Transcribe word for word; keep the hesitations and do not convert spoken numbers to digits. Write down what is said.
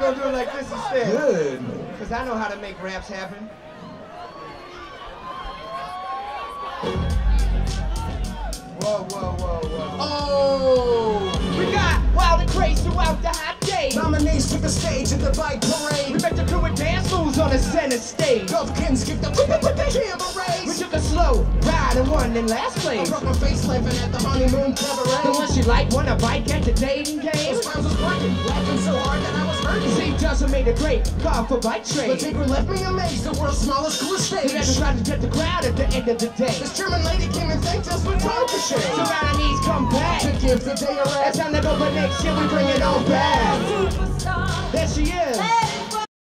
gonna do it like this instead. Good. Because I know how to make raps happen. Whoa, whoa, whoa, whoa. Oh! We got wild and crazy throughout the hot day. Nominees took the stage at the bike parade. We met the crew with dance moves on the center stage. Dovekins kicked the jamborays. We took a slow ride and won in last place. I broke my face laughing at the honeymoon cabaret. The one she liked won a bike at the dating game. Those clowns was working, laughing so hard that I was hurting. See, Johnson made a great car for bike The trade. tinker left me amazed, the world's smallest, coolest stage. We had to try to get the crowd at the end of the day. This German lady came and thanked us with time to share. So now our needs come back. To give the day a It's rest. time to go, but next year we bring it on back. There she is.